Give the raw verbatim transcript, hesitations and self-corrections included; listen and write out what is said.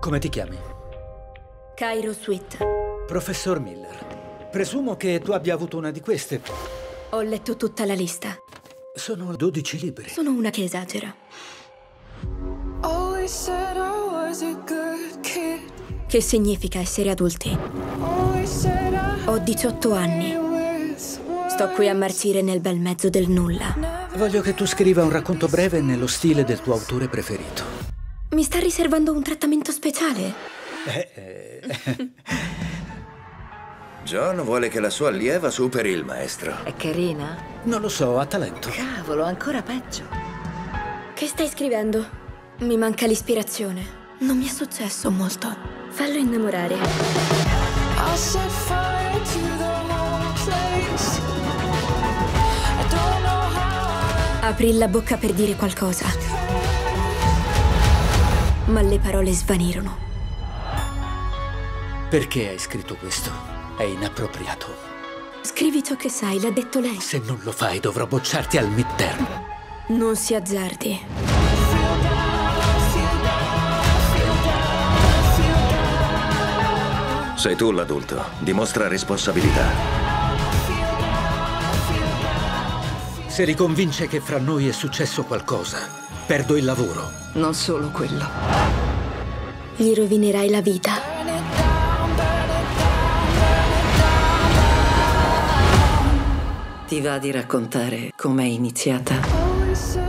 Come ti chiami? Cairo Sweet. Professor Miller. Presumo che tu abbia avuto una di queste. Ho letto tutta la lista. Sono dodici libri. Sono una che esagera. Che significa essere adulti? Ho diciotto anni. Sto qui a marcire nel bel mezzo del nulla. Voglio che tu scriva un racconto breve nello stile del tuo autore preferito. Mi sta riservando un trattamento speciale? Eh, eh. John vuole che la sua allieva superi il maestro. È carina? Non lo so, ha talento. Cavolo, ancora peggio. Che stai scrivendo? Mi manca l'ispirazione. Non mi è successo molto. Fallo innamorare. Aprì la bocca per dire qualcosa, ma le parole svanirono. Perché hai scritto questo? È inappropriato. Scrivi ciò che sai, l'ha detto lei. Se non lo fai, dovrò bocciarti al midterm. Non si azzardi. Sei tu l'adulto. Dimostra responsabilità. Se riconvince che fra noi è successo qualcosa, perdo il lavoro. Non solo quello. Gli rovinerai la vita. Ti va di raccontare com'è iniziata?